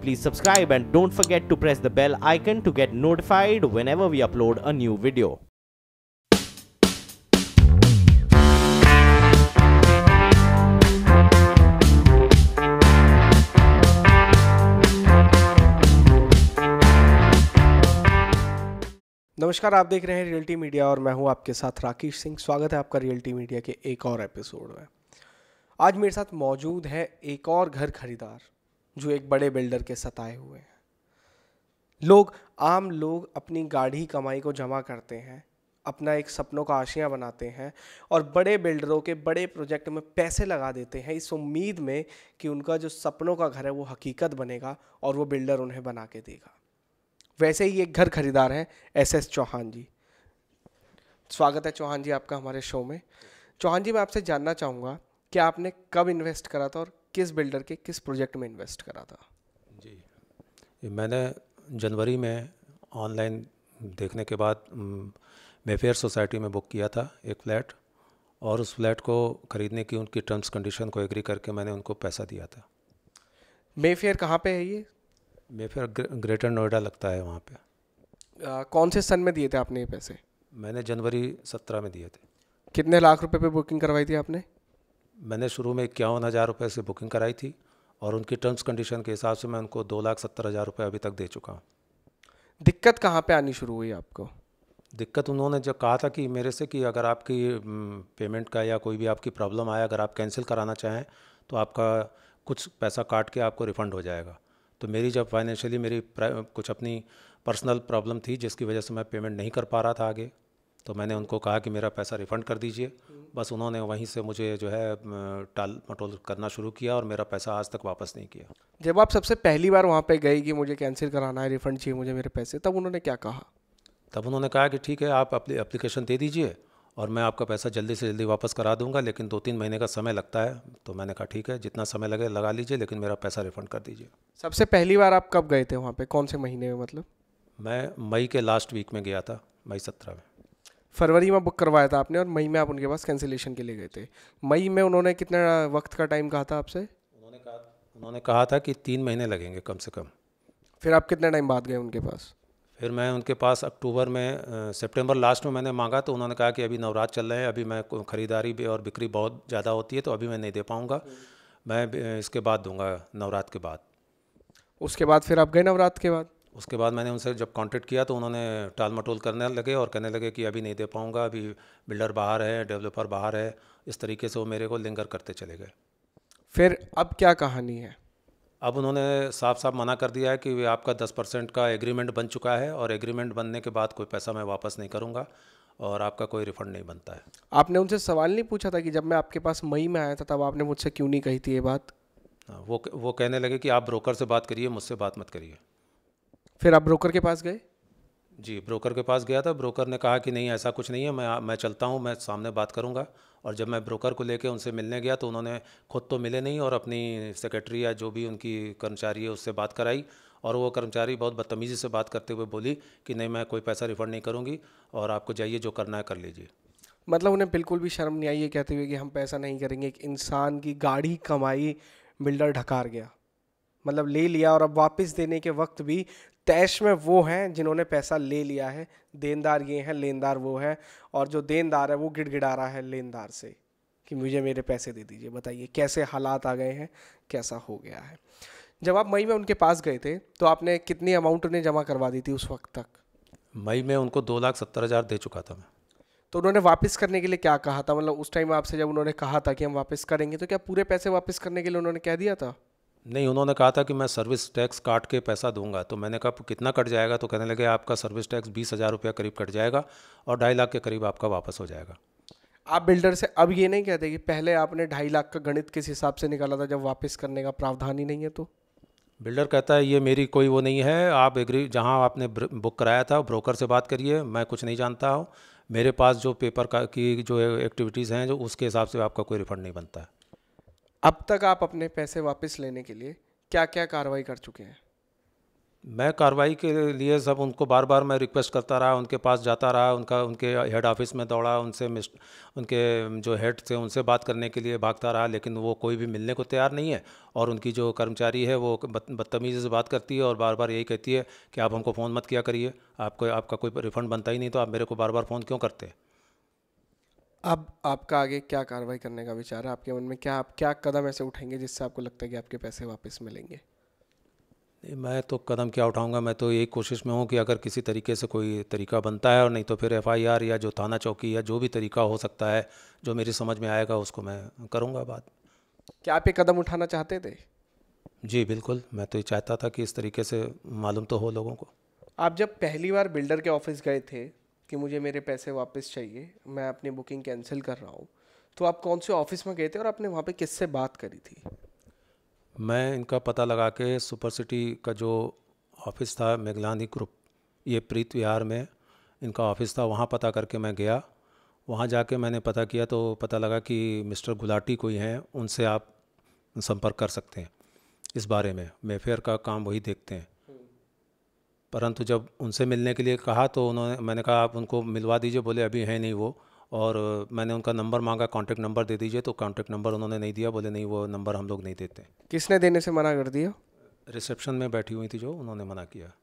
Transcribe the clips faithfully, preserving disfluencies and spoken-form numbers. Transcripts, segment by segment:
please subscribe and don't forget to press the bell icon to get notified whenever we upload a new video. नमस्कार, आप देख रहे हैं realty media और मैं हूं आपके साथ राकेश सिंह। स्वागत है आपका रियल्टी मीडिया के एक और एपिसोड में। आज मेरे साथ मौजूद है एक और घर खरीदार जो एक बड़े बिल्डर के सताए हुए हैं। लोग आम लोग अपनी गाढ़ी कमाई को जमा करते हैं, अपना एक सपनों का आशियाँ बनाते हैं और बड़े बिल्डरों के बड़े प्रोजेक्ट में पैसे लगा देते हैं इस उम्मीद में कि उनका जो सपनों का घर है वो हकीकत बनेगा और वो बिल्डर उन्हें बना के देगा। वैसे ही एक घर खरीदार हैं एस एस चौहान जी। स्वागत है चौहान जी आपका हमारे शो में। चौहान जी, मैं आपसे जानना चाहूँगा कि आपने कब इन्वेस्ट करा था और किस बिल्डर के किस प्रोजेक्ट में इन्वेस्ट करा था? जी, मैंने जनवरी में ऑनलाइन देखने के बाद मेफेयर सोसाइटी में बुक किया था एक फ़्लैट, और उस फ्लैट को ख़रीदने की उनकी टर्म्स कंडीशन को एग्री करके मैंने उनको पैसा दिया था। मेफेयर कहाँ पे है ये? मेफेयर ग्रेटर नोएडा लगता है वहाँ पे। आ, कौन से सन में दिए थे आपने ये पैसे? मैंने जनवरी सत्रह में दिए थे। कितने लाख रुपए पे बुकिंग करवाई थी आपने? मैंने शुरू में इक्यावन हज़ार रुपये से बुकिंग कराई थी और उनकी टर्म्स कंडीशन के हिसाब से मैं उनको दो लाख सत्तर हज़ार रुपये अभी तक दे चुका हूँ। दिक्कत कहाँ पे आनी शुरू हुई आपको? दिक्कत उन्होंने जब कहा था कि मेरे से कि अगर आपकी पेमेंट का या कोई भी आपकी प्रॉब्लम आया, अगर आप कैंसिल कराना चाहें तो आपका कुछ पैसा काट के आपको रिफ़ंड हो जाएगा। तो मेरी जब फाइनेंशियली मेरी कुछ अपनी पर्सनल प्रॉब्लम थी जिसकी वजह से मैं पेमेंट नहीं कर पा रहा था आगे, तो मैंने उनको कहा कि मेरा पैसा रिफ़ंड कर दीजिए। बस उन्होंने वहीं से मुझे जो है टाल मटोल करना शुरू किया और मेरा पैसा आज तक वापस नहीं किया। जब आप सबसे पहली बार वहाँ पे गए कि मुझे कैंसिल कराना है, रिफ़ंड चाहिए मुझे मेरे पैसे, तब उन्होंने क्या कहा? तब उन्होंने कहा कि ठीक है, आप अपनी एप्लीकेशन दे दीजिए और मैं आपका पैसा जल्दी से जल्दी वापस करा दूंगा, लेकिन दो तीन महीने का समय लगता है। तो मैंने कहा ठीक है, जितना समय लगे लगा लीजिए, लेकिन मेरा पैसा रिफ़ंड कर दीजिए। सबसे पहली बार आप कब गए थे वहाँ पे, कौन से महीने में? मतलब मैं मई के लास्ट वीक में गया था, मई सत्रह में। फरवरी में बुक करवाया था आपने और मई में आप उनके पास कैंसिलेशन के लिए गए थे। मई में उन्होंने कितना वक्त का टाइम कहा था आपसे? उन्होंने कहा उन्होंने कहा था कि तीन महीने लगेंगे कम से कम। फिर आप कितने टाइम बाद गए उनके पास? फिर मैं उनके पास अक्टूबर में, सितंबर लास्ट में मैंने मांगा, तो उन्होंने कहा कि अभी नवरात्र चल रहे हैं, अभी मैं ख़रीदारी भी और बिक्री बहुत ज़्यादा होती है तो अभी मैं नहीं दे पाऊँगा, मैं इसके बाद दूंगा, नवरात्र के बाद। उसके बाद फिर आप गए नवरात्र के बाद? उसके बाद मैंने उनसे जब कांटेक्ट किया तो उन्होंने टाल मटोल करने लगे और कहने लगे कि अभी नहीं दे पाऊँगा, अभी बिल्डर बाहर है, डेवलपर बाहर है। इस तरीके से वो मेरे को लिंगर करते चले गए। फिर अब क्या कहानी है? अब उन्होंने साफ साफ मना कर दिया है कि आपका दस परसेंट का एग्रीमेंट बन चुका है और एग्रीमेंट बनने के बाद कोई पैसा मैं वापस नहीं करूंगा और आपका कोई रिफंड नहीं बनता है। आपने उनसे सवाल नहीं पूछा था कि जब मैं आपके पास मई में आया था तब आपने मुझसे क्यों नहीं कही थी ये बात? वो वो कहने लगे कि आप ब्रोकर से बात करिए, मुझसे बात मत करिए। फिर आप ब्रोकर के पास गए? जी, ब्रोकर के पास गया था। ब्रोकर ने कहा कि नहीं, ऐसा कुछ नहीं है, मैं मैं चलता हूँ, मैं सामने बात करूँगा। और जब मैं ब्रोकर को लेके उनसे मिलने गया तो उन्होंने खुद तो मिले नहीं और अपनी सेक्रेटरी या जो भी उनकी कर्मचारी है उससे बात कराई, और वो कर्मचारी बहुत बदतमीज़ी से बात करते हुए बोली कि नहीं, मैं कोई पैसा रिफ़ंड नहीं करूँगी और आपको जाइए, जो करना है कर लीजिए। मतलब उन्हें बिल्कुल भी शर्म नहीं आई ये कहते हुए कि हम पैसा नहीं करेंगे? एक इंसान की गाढ़ी कमाई बिल्डर ढकार गया, मतलब ले लिया, और अब वापस देने के वक्त भी तैश में वो हैं जिन्होंने पैसा ले लिया है। देनदार ये हैं, लेनदार वो है, और जो देनदार है वो गिड़गिड़ा रहा है लेनदार से कि मुझे मेरे पैसे दे दीजिए। बताइए कैसे हालात आ गए हैं, कैसा हो गया है। जब आप मई में उनके पास गए थे तो आपने कितनी अमाउंट उन्हें जमा करवा दी थी उस वक्त तक? मई में उनको दो लाख सत्तर हज़ार दे चुका था मैं। तो उन्होंने वापस करने के लिए क्या कहा था? मतलब उस टाइम आपसे जब उन्होंने कहा था कि हम वापस करेंगे, तो क्या पूरे पैसे वापस करने के लिए उन्होंने कह दिया था? नहीं, उन्होंने कहा था कि मैं सर्विस टैक्स काट के पैसा दूंगा। तो मैंने कहा कितना कट जाएगा? तो कहने लगे आपका सर्विस टैक्स बीस हज़ार रुपया करीब कट जाएगा और ढाई लाख के करीब आपका वापस हो जाएगा। आप बिल्डर से अब ये नहीं कहते कि पहले आपने ढाई लाख का गणित किस हिसाब से निकाला था जब वापस करने का प्रावधान ही नहीं है? तो बिल्डर कहता है ये मेरी कोई वो नहीं है, आप एग्री, जहाँ आपने बुक कराया था ब्रोकर से बात करिए, मैं कुछ नहीं जानता हूँ, मेरे पास जो पेपर का की जो एक्टिविटीज़ हैं जो उसके हिसाब से आपका कोई रिफंड नहीं बनता है। अब तक आप अपने पैसे वापस लेने के लिए क्या क्या कार्रवाई कर चुके हैं? मैं कार्रवाई के लिए सब उनको बार बार मैं रिक्वेस्ट करता रहा, उनके पास जाता रहा, उनका उनके हेड ऑफिस में दौड़ा, उनसे मिस उनके जो हेड थे उनसे बात करने के लिए भागता रहा, लेकिन वो कोई भी मिलने को तैयार नहीं है। और उनकी जो कर्मचारी है वो बद- बदतमीज़ी से बात करती है और बार बार यही कहती है कि आप हमको फ़ोन मत किया करिए, आपको आपका कोई रिफ़ंड बनता ही नहीं तो आप मेरे को बार बार फ़ोन क्यों करते। अब आपका आगे क्या कार्रवाई करने का विचार है? आपके मन में क्या आप क्या कदम ऐसे उठाएंगे जिससे आपको लगता है कि आपके पैसे वापस मिलेंगे? नहीं, मैं तो कदम क्या उठाऊंगा, मैं तो एक कोशिश में हूँ कि अगर किसी तरीके से कोई तरीका बनता है, और नहीं तो फिर एफआईआर या जो थाना चौकी या जो भी तरीका हो सकता है जो मेरी समझ में आएगा उसको मैं करूँगा बात। क्या आप ये कदम उठाना चाहते थे? जी बिल्कुल, मैं तो ये चाहता था कि इस तरीके से मालूम तो हो लोगों को। आप जब पहली बार बिल्डर के ऑफिस गए थे कि मुझे मेरे पैसे वापस चाहिए, मैं अपनी बुकिंग कैंसिल कर रहा हूँ, तो आप कौन से ऑफिस में गए थे और आपने वहाँ पे किससे बात करी थी? मैं इनका पता लगा के सुपर सिटी का जो ऑफिस था मेघलानी ग्रुप, ये प्रीत विहार में इनका ऑफिस था, वहाँ पता करके मैं गया। वहाँ जाके मैंने पता किया तो पता लगा कि मिस्टर गुलाटी कोई हैं, उनसे आप संपर्क कर सकते हैं इस बारे में, मेफेयर का काम वही देखते हैं। परंतु जब उनसे मिलने के लिए कहा तो उन्होंने मैंने कहा आप उनको मिलवा दीजिए, बोले अभी है नहीं वो। और मैंने उनका नंबर मांगा, कांटेक्ट नंबर दे दीजिए, तो कांटेक्ट नंबर उन्होंने नहीं दिया, बोले नहीं वो नंबर हम लोग नहीं देते। किसने देने से मना कर दिया? रिसेप्शन में बैठी हुई थी जो, उन्होंने मना किया।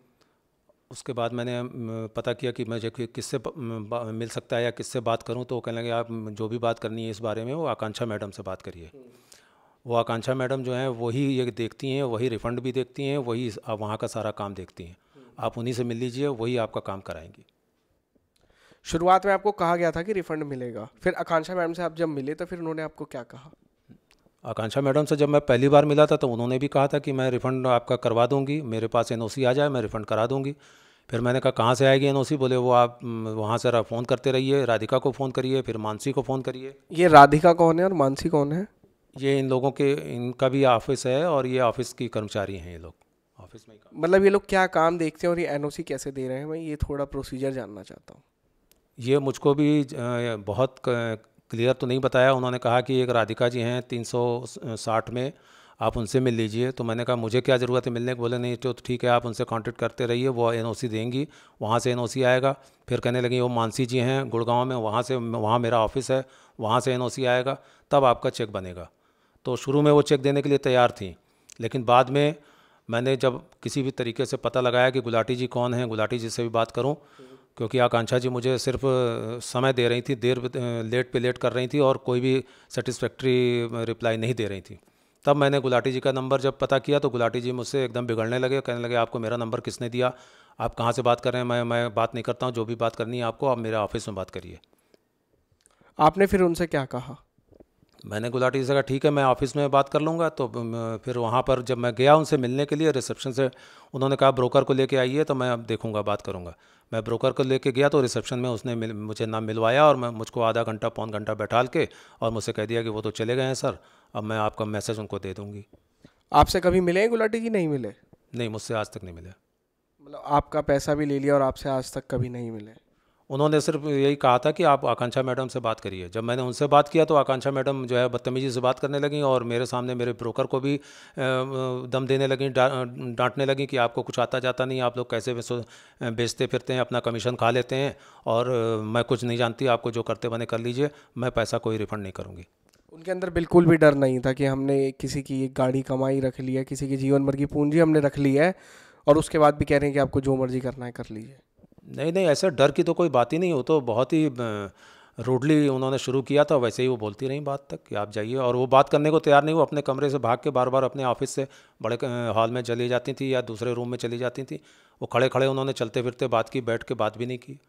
उसके बाद मैंने म, पता किया कि मुझे कि- किससे प- म, बा- मिल सकता है या किससे बात करूं, तो वो कहने लगे आप जो भी बात करनी है इस बारे में वो आकांक्षा मैडम से बात करिए। वो आकांक्षा मैडम जो हैं वही ये देखती हैं, वही रिफ़ंड भी देखती हैं, वही इस- आ, वहाँ का सारा काम देखती हैं। आप उन्हीं से मिल लीजिए, वही आपका काम कराएंगी। शुरुआत में आपको कहा गया था कि रिफंड मिलेगा, फिर आकांक्षा मैडम से आप जब मिले तो फिर उन्होंने आपको क्या कहा? आकांक्षा मैडम से जब मैं पहली बार मिला था तो उन्होंने भी कहा था कि मैं रिफ़ंड आपका करवा दूंगी, मेरे पास एनओसी आ जाए मैं रिफ़ंड करा दूंगी। फिर मैंने कहा कहाँ से आएगी एनओसी, बोले वो आप म, वहाँ से फ़ोन करते रहिए, राधिका को फ़ोन करिए, फिर मानसी को फ़ोन करिए। ये राधिका कौन है और मानसी कौन है? ये इन लोगों के, इनका भी ऑफिस है और ये ऑफिस की कर्मचारी हैं, ये लोग ऑफिस में ही काम। मतलब ये लोग क्या काम देखते हैं और ये एनओसी कैसे दे रहे हैं? मैं ये थोड़ा प्रोसीजर जानना चाहता हूँ। ये मुझको भी अ, बहुत क्लियर तो नहीं बताया। उन्होंने कहा कि एक राधिका जी हैं तीन सौ साठ में, आप उनसे मिल लीजिए। तो मैंने कहा मुझे क्या ज़रूरत है मिलने की, बोले नहीं तो ठीक है आप उनसे कांटेक्ट करते रहिए, वो एनओसी देंगी, वहाँ से एनओसी आएगा। फिर कहने लगी वो मानसी जी हैं गुड़गांव में, वहाँ से वहाँ मेरा ऑफिस है, वहाँ से एनओसी आएगा, तब आपका चेक बनेगा। तो शुरू में वो चेक देने के लिए तैयार थी, लेकिन बाद में मैंने जब किसी भी तरीके से पता लगाया कि गुलाटी जी कौन हैं, गुलाटी जी से भी बात करूं, क्योंकि आकांक्षा जी मुझे सिर्फ अ, समय दे रही थी, देर अ, लेट पे लेट कर रही थी और कोई भी सेटिस्फैक्ट्री रिप्लाई नहीं दे रही थी। तब मैंने गुलाटी जी का नंबर जब पता किया तो गुलाटी जी मुझसे एकदम बिगड़ने लगे, कहने लगे आपको मेरा नंबर किसने दिया, आप कहाँ से बात कर रहे हैं, मैं मैं बात नहीं करता हूँ, जो भी बात करनी है आपको आप मेरे ऑफिस में बात करिए। आपने फिर उनसे क्या कहा? मैंने गुलाटी जी से कहा ठीक है मैं ऑफिस में बात कर लूँगा। तो म, फिर वहाँ पर जब मैं गया उनसे मिलने के लिए रिसेप्शन से, उन्होंने कहा ब्रोकर को लेके आइए, तो मैं अब देखूँगा बात करूँगा। मैं ब्रोकर को लेके गया तो रिसेप्शन में उसने मिल, मुझे नाम मिलवाया और मैं मुझको आधा घंटा पौन घंटा बैठाल के और मुझसे कह दिया कि वो तो चले गए हैं सर, अब मैं आपका मैसेज उनको दे दूँगी। आपसे कभी मिले हैं गुलाटी जी? नहीं मिले? नहीं, मुझसे आज तक नहीं मिले। मतलब आपका पैसा भी ले लिया और आपसे आज तक कभी नहीं मिले? उन्होंने सिर्फ यही कहा था कि आप आकांक्षा मैडम से बात करिए। जब मैंने उनसे बात किया तो आकांक्षा मैडम जो है बदतमीज़ी से बात करने लगी और मेरे सामने मेरे ब्रोकर को भी अ, दम देने लगी, डा, डांटने लगी कि आपको कुछ आता जाता नहीं, आप लोग कैसे बेचो- बेचते फिरते हैं, अपना कमीशन खा लेते हैं, और अ, मैं कुछ नहीं जानती, आपको जो करते बने कर लीजिए, मैं पैसा कोई रिफंड नहीं करूँगी। उनके अंदर बिल्कुल भी डर नहीं था कि हमने किसी की एक गाड़ी कमाई रख ली है, किसी की जीवन भर की पूंजी हमने रख ली है, और उसके बाद भी कह रहे हैं कि आपको जो मर्जी करना है कर लीजिए? नहीं नहीं, ऐसे डर की तो कोई बात ही नहीं, हो तो बहुत ही रूडली उन्होंने शुरू किया था, वैसे ही वो बोलती रही बात तक कि आप जाइए, और वो बात करने को तैयार नहीं, वो अपने कमरे से भाग के बार बार अपने ऑफिस से बड़े हॉल में चली जाती थी या दूसरे रूम में चली जाती थी। वो खड़े खड़े उन्होंने चलते फिरते बात की, बैठ के बात भी नहीं की।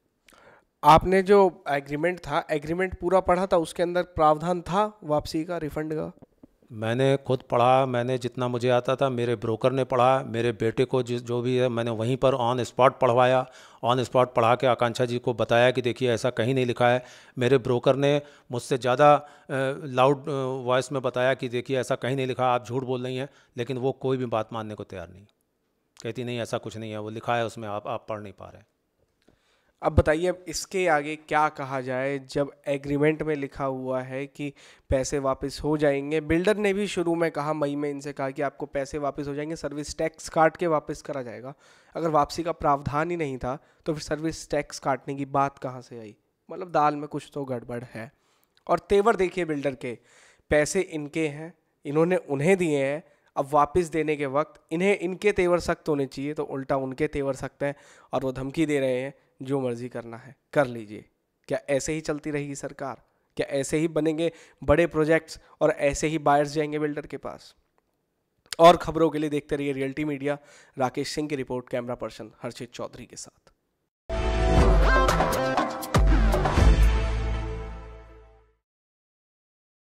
आपने जो एग्रीमेंट था, एग्रीमेंट पूरा पढ़ा था? उसके अंदर प्रावधान था वापसी का, रिफंड का? मैंने खुद पढ़ा, मैंने जितना मुझे आता था, मेरे ब्रोकर ने पढ़ा, मेरे बेटे को जिस जो भी है मैंने वहीं पर ऑन स्पॉट पढ़वाया, ऑन स्पॉट पढ़ा के आकांक्षा जी को बताया कि देखिए ऐसा कहीं नहीं लिखा है। मेरे ब्रोकर ने मुझसे ज़्यादा लाउड वॉइस में बताया कि देखिए ऐसा कहीं नहीं लिखा, आप झूठ बोल रही हैं, लेकिन वो कोई भी बात मानने को तैयार नहीं, कहती नहीं ऐसा कुछ नहीं है, वो लिखा है उसमें, आप आप पढ़ नहीं पा रहे हैं। अब बताइए, अब इसके आगे क्या कहा जाए जब एग्रीमेंट में लिखा हुआ है कि पैसे वापस हो जाएंगे। बिल्डर ने भी शुरू में कहा, मई में इनसे कहा कि आपको पैसे वापस हो जाएंगे, सर्विस टैक्स काट के वापस करा जाएगा। अगर वापसी का प्रावधान ही नहीं था तो फिर सर्विस टैक्स काटने की बात कहाँ से आई? मतलब दाल में कुछ तो गड़बड़ है। और तेवर देखिए बिल्डर के, पैसे इनके हैं, इन्होंने उन्हें दिए हैं, अब वापस देने के वक्त इन्हें इनके तेवर सख्त होने चाहिए, तो उल्टा उनके तेवर सख्त हैं और वो धमकी दे रहे हैं जो मर्जी करना है कर लीजिए। क्या ऐसे ही चलती रहेगी सरकार? क्या ऐसे ही बनेंगे बड़े प्रोजेक्ट्स और ऐसे ही बायर्स जाएंगे बिल्डर के पास? और खबरों के लिए देखते रहिए रियल्टी मीडिया। राकेश सिंह की report, camera person Harshit Chaudhary के साथ।